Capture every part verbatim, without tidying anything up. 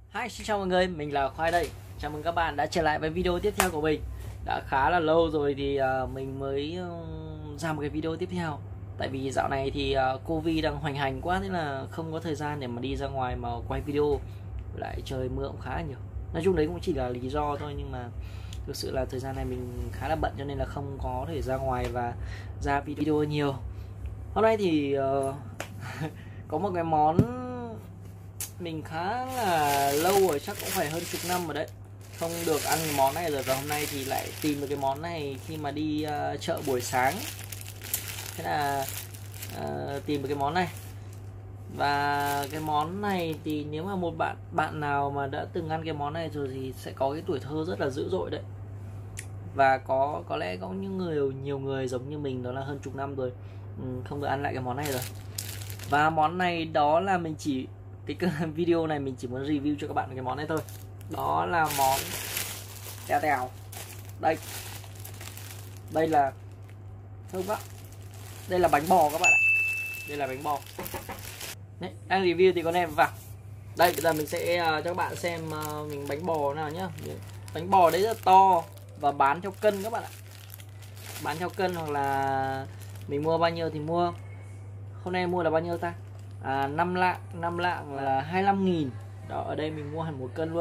Hi, xin chào mọi người, mình là Khoai đây. Chào mừng các bạn đã trở lại với video tiếp theo của mình. Đã khá là lâu rồi thì uh, mình mới uh, ra một cái video tiếp theo. Tại vì dạo này thì uh, Covid đang hoành hành quá, nên là không có thời gian để mà đi ra ngoài mà quay video. Lại trời mưa cũng khá là nhiều. Nói chung đấy cũng chỉ là lý do thôi, nhưng mà thực sự là thời gian này mình khá là bận cho nên là không có thể ra ngoài và ra video nhiều. Hôm nay thì uh, có một cái món mình khá là lâu rồi, chắc cũng phải hơn chục năm rồi đấy, không được ăn cái món này rồi. Và hôm nay thì lại tìm được cái món này khi mà đi uh, chợ buổi sáng. Thế là uh, tìm được cái món này. Và cái món này thì nếu mà một bạn bạn nào mà đã từng ăn cái món này rồi thì sẽ có cái tuổi thơ rất là dữ dội đấy. Và có có lẽ có những người nhiều người giống như mình, đó là hơn chục năm rồi không được ăn lại cái món này rồi. Và món này đó là mình chỉ cái video này mình chỉ muốn review cho các bạn cái món này thôi. Đó là món tèo tèo. Đây. Đây là không ạ. Đây là bánh bò các bạn ạ. Đây là bánh bò. Đấy, đang review thì có nem vào. Đây, bây giờ mình sẽ uh, cho các bạn xem uh, mình bánh bò nào nhá. Bánh bò đấy rất to và bán theo cân các bạn ạ. Bán theo cân hoặc là mình mua bao nhiêu thì mua. Hôm nay mua là bao nhiêu ta? À, năm lạng, năm lạng là hai mươi lăm nghìn. Đó, ở đây mình mua hẳn một cân luôn.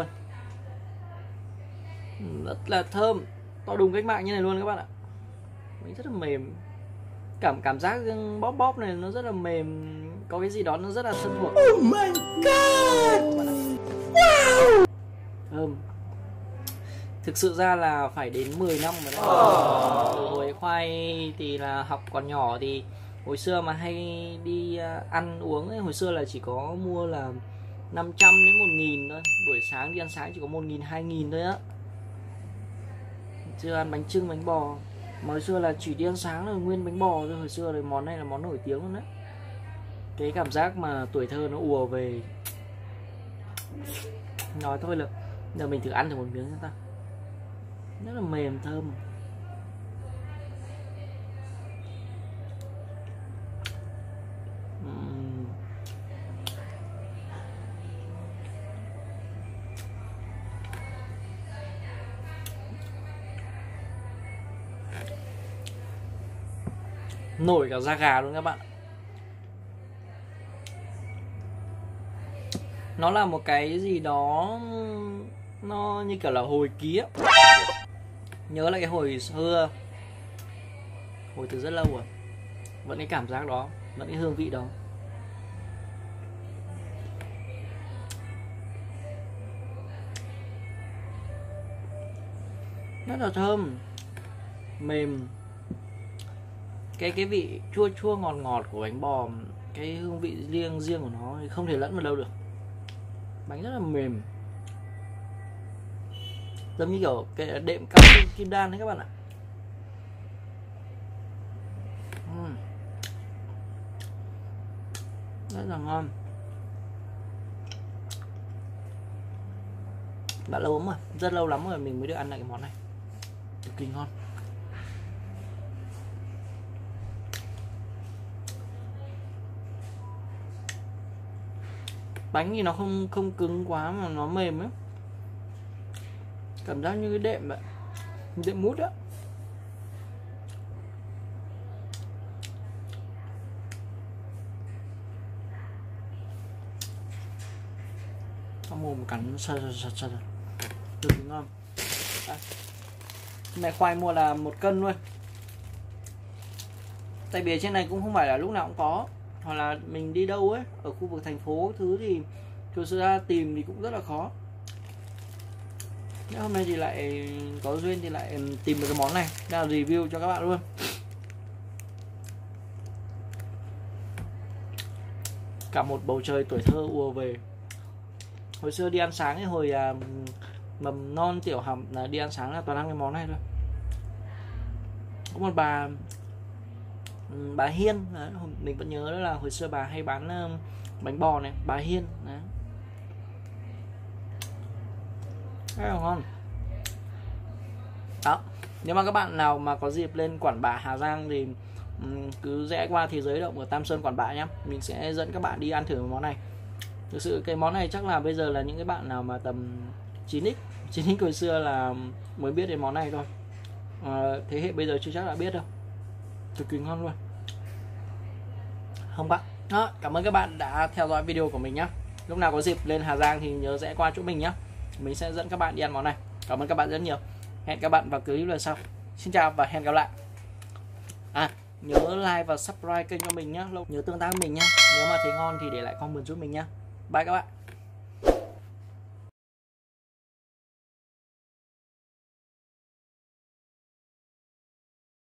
Rất là thơm, to đùng cách mạng như này luôn các bạn ạ. Bánh rất là mềm. Cảm cảm giác bóp bóp này nó rất là mềm, có cái gì đó nó rất là thân thuộc. Oh my god. Wow. Thơm. Thực sự ra là phải đến mười năm rồi đấy. Oh. Từ hồi Khoai thì là học còn nhỏ thì hồi xưa mà hay đi ăn uống ấy, hồi xưa là chỉ có mua là năm trăm đến một nghìn thôi. Buổi sáng đi ăn sáng chỉ có một nghìn, hai nghìn thôi á. Chưa ăn bánh chưng, bánh bò. Mà hồi xưa là chỉ đi ăn sáng là nguyên bánh bò thôi. Hồi xưa thì món này là món nổi tiếng luôn đấy. Cái cảm giác mà tuổi thơ nó ùa về. Nói thôi là giờ mình thử ăn thử một miếng xem ta. Rất là mềm, thơm. Nổi cả da gà luôn các bạn. Nó là một cái gì đó nó như kiểu là hồi ký á. Nhớ lại cái hồi xưa, hồi từ rất lâu rồi, vẫn cái cảm giác đó, vẫn cái hương vị đó. Rất là thơm, mềm. Cái cái vị chua chua ngọt ngọt của bánh bò, cái hương vị riêng riêng của nó thì không thể lẫn vào đâu được. Bánh rất là mềm, giống như kiểu cái đệm cao su kim đan đấy các bạn ạ. uhm. Rất là ngon. Đã lâu lắm rồi, rất lâu lắm rồi mình mới được ăn lại cái món này. Cực kỳ ngon. Bánh thì nó không không cứng quá mà nó mềm ấy. Cảm giác như cái đệm vậy, đệm mút á. Trong mồm cắn sờ sờ sờ sờ. Cực kỳ ngon. Này Khoai mua là một cân luôn. Tại vì trên này cũng không phải là lúc nào cũng có, hoặc là mình đi đâu ấy, ở khu vực thành phố thứ thì thực sự ra tìm thì cũng rất là khó. Nhưng hôm nay thì lại có duyên thì lại tìm được cái món này, ra review cho các bạn luôn. Cả một bầu trời tuổi thơ ùa về. Hồi xưa đi ăn sáng ấy, hồi à, mầm non tiểu học là đi ăn sáng là toàn ăn cái món này thôi. Có một bà bà Hiên đấy, mình vẫn nhớ đó là hồi xưa bà hay bán uh, bánh bò này, bà Hiên đấy. Rất là ngon. Đó, nếu mà các bạn nào mà có dịp lên Quản Bạ Hà Giang thì um, cứ rẽ qua Thế Giới Động ở Tam Sơn Quản Bạ nhé. Mình sẽ dẫn các bạn đi ăn thử món này. Thực sự cái món này chắc là bây giờ là những cái bạn nào mà tầm chín x chín x hồi xưa là mới biết đến món này thôi, à, thế hệ bây giờ chưa chắc đã biết đâu. Cực kỳ ngon luôn không bạn. Đó, cảm ơn các bạn đã theo dõi video của mình nhé. Lúc nào có dịp lên Hà Giang thì nhớ rẽ qua chỗ mình nhé, mình sẽ dẫn các bạn đi ăn món này. Cảm ơn các bạn rất nhiều, hẹn các bạn vào clip lần sau. Xin chào và hẹn gặp lại. À, nhớ like và subscribe kênh cho mình nhé, nhớ tương tác với mình nhé. Nếu mà thấy ngon thì để lại comment giúp mình nhé. Bye các bạn.